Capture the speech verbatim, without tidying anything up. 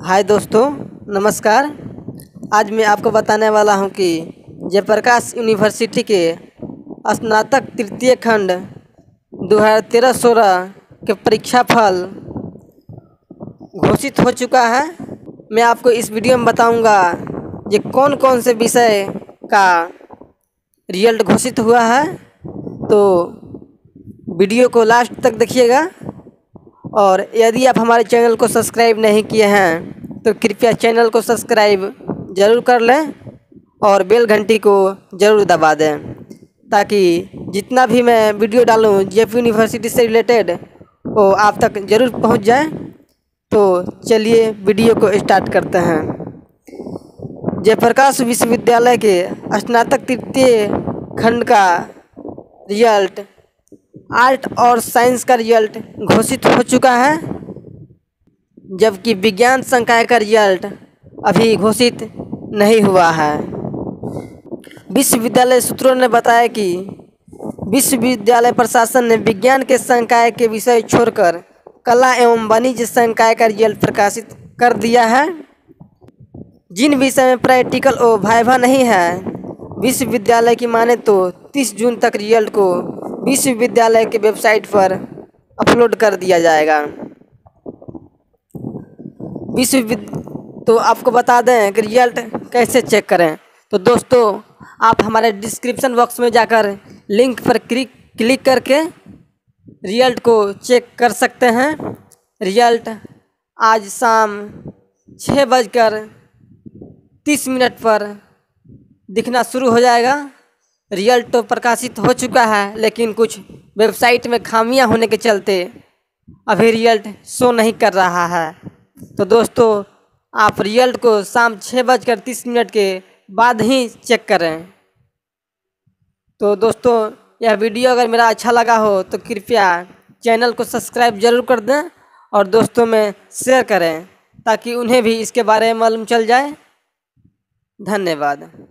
हाय दोस्तों, नमस्कार। आज मैं आपको बताने वाला हूं कि जयप्रकाश यूनिवर्सिटी के स्नातक तृतीय खंड दो हज़ार तेरह सोलह के परीक्षा फल घोषित हो चुका है। मैं आपको इस वीडियो में बताऊंगा ये कौन कौन से विषय का रिजल्ट घोषित हुआ है, तो वीडियो को लास्ट तक देखिएगा। और यदि आप हमारे चैनल को सब्सक्राइब नहीं किए हैं तो कृपया चैनल को सब्सक्राइब ज़रूर कर लें और बेल घंटी को ज़रूर दबा दें, ताकि जितना भी मैं वीडियो डालूं जेपी यूनिवर्सिटी से रिलेटेड वो आप तक ज़रूर पहुंच जाए। तो चलिए वीडियो को स्टार्ट करते हैं। जयप्रकाश विश्वविद्यालय के स्नातक तृतीय खंड का रिजल्ट, आर्ट और साइंस का रिजल्ट घोषित हो चुका है, जबकि विज्ञान संकाय का रिजल्ट अभी घोषित नहीं हुआ है। विश्वविद्यालय सूत्रों ने बताया कि विश्वविद्यालय प्रशासन ने विज्ञान के संकाय के विषय छोड़कर कला एवं वाणिज्य संकाय का रिजल्ट प्रकाशित कर दिया है। जिन विषय में प्रैक्टिकल और वाइवा नहीं है, विश्वविद्यालय की माने तो तीस जून तक रिजल्ट को विश्वविद्यालय के वेबसाइट पर अपलोड कर दिया जाएगा। विश्वविद्यालय तो आपको बता दें कि रिजल्ट कैसे चेक करें। तो दोस्तों, आप हमारे डिस्क्रिप्शन बॉक्स में जाकर लिंक पर क्लिक क्लिक करके रिजल्ट को चेक कर सकते हैं। रिजल्ट आज शाम छः बजकर तीस मिनट पर दिखना शुरू हो जाएगा। रिजल्ट तो प्रकाशित हो चुका है, लेकिन कुछ वेबसाइट में खामियां होने के चलते अभी रिजल्ट शो नहीं कर रहा है। तो दोस्तों, आप रिजल्ट को शाम छः बजकर तीस मिनट के बाद ही चेक करें। तो दोस्तों, यह वीडियो अगर मेरा अच्छा लगा हो तो कृपया चैनल को सब्सक्राइब ज़रूर कर दें और दोस्तों में शेयर करें, ताकि उन्हें भी इसके बारे में मालूम चल जाए। धन्यवाद।